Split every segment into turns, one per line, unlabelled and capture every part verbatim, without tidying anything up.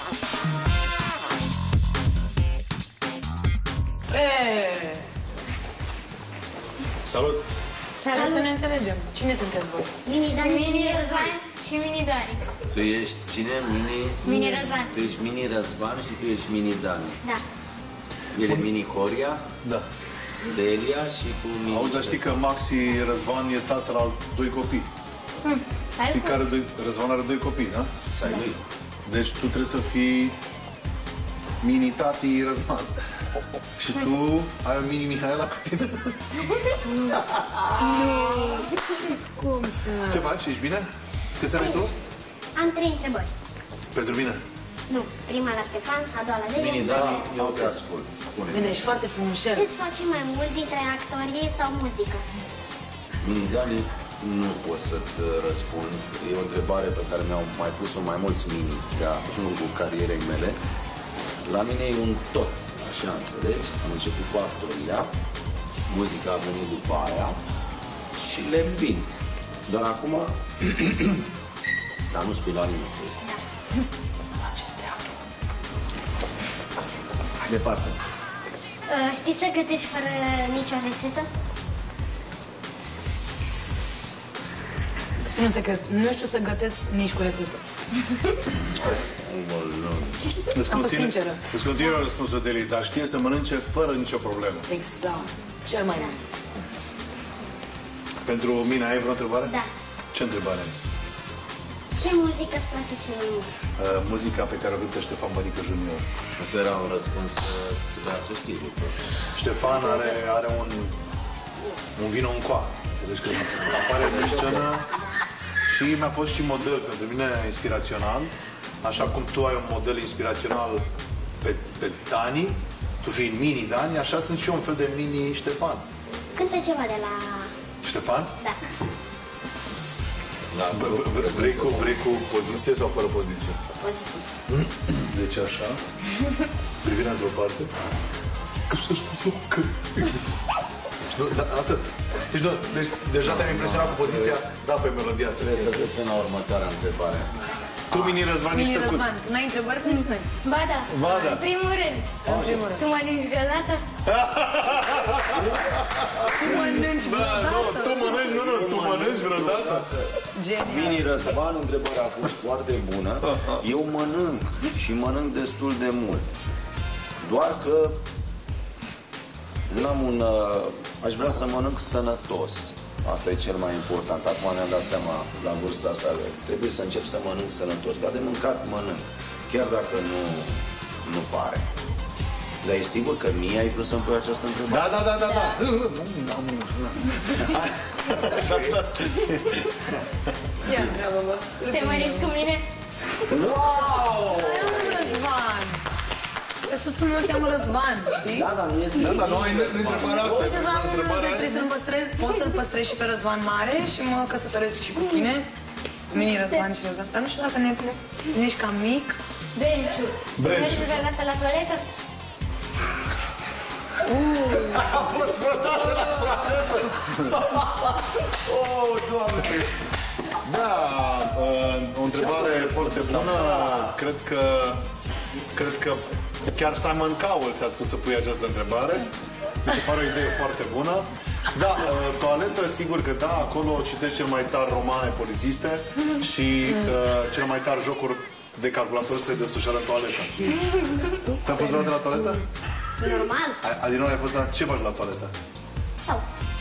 Eee!
Salut!
Salut! Să ne înțelegem. Cine sunteți voi?
Mini Dani și
Mini Răzvan și Mini Dani.
Tu ești cine? Mini...
Mini Răzvan.
Tu ești Mini Răzvan și tu ești Mini Dani.
Da.
El e Mini Horia,
Da.
Delia și cu Mini...
Auzi, dar știi că Maxi Răzvan e tatăl al doi copii.
Hmm.
Știi că are doi, Răzvan are doi copii, da?
Sai lui.
Deci tu trebuie să fii mini tati Răzvan. Și tu ai o mini Mihaela cu tine.
Cum să...
Ce faci? Ești bine? Câți ani ai tu?
Am trei întrebări.
Pentru mine?
Nu. Prima la Ștefan, a doua la Delia.
Mini Dani, eu te ascult. Spune.
Bine, ești foarte frumușel.
Ce-ți place mai mult dintre actorie sau muzică?
Mini Dani, nu pot să-ți răspund. E o întrebare pe care mi-au mai pus-o mai mulți mini de-a lungul carierei mele. La mine e un tot, așa înțelegi? Am început cu actoria, muzica a venit după aia și le îmbin. Dar acum, dar nu spui la nimic. Face teatru. Hai departe.
Uh, știi să gătești fără nicio rețetă?
Spune un secret, nu știu să gătesc nici cu rețetă. Am fost sinceră.
Îți continuă răspunsul de dar știe să mănânce fără nicio problemă.
Exact. Cel mai mult.
Pentru mine ai vreo întrebare?
Da.
Ce întrebare ai?
Ce muzică îți place cel mai mult?
Uh, muzica pe care o cântă Ștefan Bănică Junior.
Asta era un răspuns, trebuia să știi lucrul ăsta.
Ștefan are, are un, un vino în coa. Înțelegi că apare pe scenă și mi-a fost și model pentru mine inspirațional. Așa cum tu ai un model inspirațional pe, pe Dani, tu fiind mini Dani, așa sunt și eu un fel de mini Ștefan.
Cântă ceva de la...
Ștefan?
Da.
Da,
Vrei cu, vrei cu poziție sau fără poziție?
Pozitiv.
Deci așa, privirea într-o parte, că să știu să că... Și nu, da, atât. Deci, nu, deci deja te-am impresionat cu poziția, da, pe melodia.
Trebuie să trecem la următoarea întrebare.
Tu, Mini Răzvan,
Mini
nici tăcut.
Răzvan, n-ai întrebări pentru noi?
Ba da.
Ba da.
În primul rând.
În primul rând.
Tu mănânci vreodată?
Tu mănânci
Da, nu,
vreodată?
tu mănânci, nu, nu, tu mănânci vreodată?
Genial.
Mini Răzvan, întrebarea a fost foarte bună. Eu mănânc și mănânc destul de mult. Doar că n-am un... Uh, aș vrea să mănânc sănătos. Asta e cel mai important. Acum ne-am dat seama, la vârsta asta, trebuie să încep să mănânc sănătos. Dar de mâncat mănânc, chiar dacă nu, nu pare. Dar e sigur că mie ai vrut să-mi pui această întrebare?
Da, da, da, da, da.
Ia întreabă-vă.
Te mănânci cu mine?
Wow!
Răzvan. Să mă cheamă Răzvan, știi?
Da, dar nu este...
Da, dar nu ai întrebarea asta.
Și am trebuie să-l păstrez, pot să-l păstrez și pe Răzvan Mare și mă căsătoresc și cu tine. Mini Răzvan și Răzvan. Dar nu știu dacă ne ești cam mic.
Brenciu.
Brenciu.
Mergi vreodată la toaletă?
A fost vreodată la toaletă. Oh, Doamne. Da, o întrebare foarte bună. Cred că, cred că chiar Simon Cowell ți-a spus să pui această întrebare. Mi se pare o idee foarte bună. Da, toaletă, sigur că da, acolo citești cel mai tare romane polițiste și uh, cel mai tare jocuri de calculator se desfășoară în toaletă. Te-a fost vreodată la toaletă?
Normal.
Adinor, ai fost la... Ce faci la toaletă?
Sau?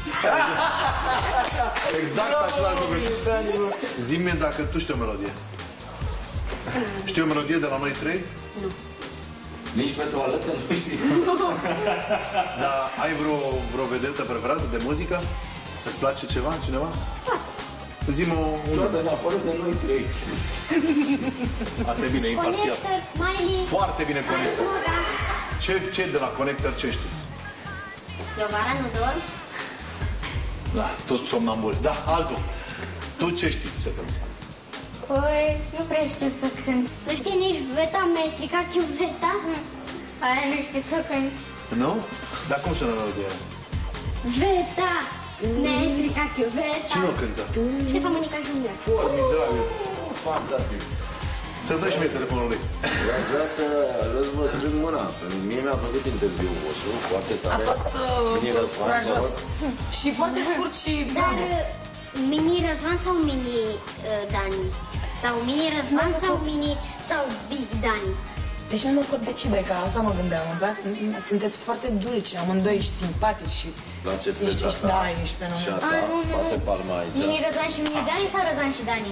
Exact același lucru. Zi-mi dacă tu știi o melodie. Știi o melodie de la noi trei?
Nu.
Nici pe toaletă nu știi.
Dar ai vreo, vreo vedetă preferată de muzică? Îți place ceva, cineva? Zi-mi o...
Toată în afară de noi trei.
Asta e bine, imparțial.
Connector, Smiley.
Foarte bine Connector.
Smoga.
Ce, ce de la Connector, ce știi?
Eu vara nu dorm.
Da, tot somnambul. Da, altul. Tu ce știi să cânti?
Păi, nu prea știu să cânt.
Nu știi nici Veta, mi-ai stricat chiuveta?
Aia nu știu să cânt.
Nu? Dar cum sună melodia?
Veta, mi-ai stricat chiuveta.
Cine o cântă?
Ștefan Bănică Junior.
Formidabil.
Fantastic.
Să-l dă și mie telefonul lui.
Eu aș vrea să, vrea să vă strâng mâna. Pentru mie mi-a plăcut interviul vostru, foarte
A
tare.
fost
Mini
uh,
Răzvan,
curajos.
vă rog.
Și foarte scurt și...
Dar uh, mini Răzvan sau mini uh, Dani? Sau mini Răzvan sau mini sau Big Dani?
Deci nu mă pot decide, că asta mă gândeam. Da? Sunteți foarte dulci, amândoi și simpatici și...
Place
Ești,
teza
ești,
ta.
da, ești
Și a
fenomenal.
ta,
Ah, nu, nu,
bate
nu.
palma aici.
Mini Răzvan și Mini Dani sau Răzvan și Dani?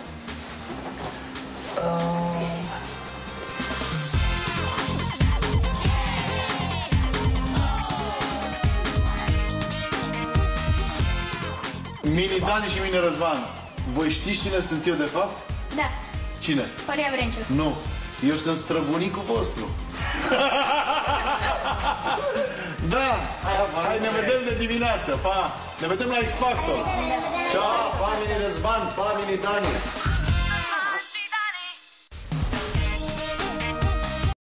Uh,
Mini Dani și Mini Răzvan. Voi știți cine sunt eu de fapt?
Da,
Cine?
Horia Brenciu.
Nu. Eu sunt străbunicul vostru. Da. Hai, ne vedem de dimineață. Pa. Ne vedem la X Factor.
Ceau, pa, Mini Răzvan, pa, Mini Dani.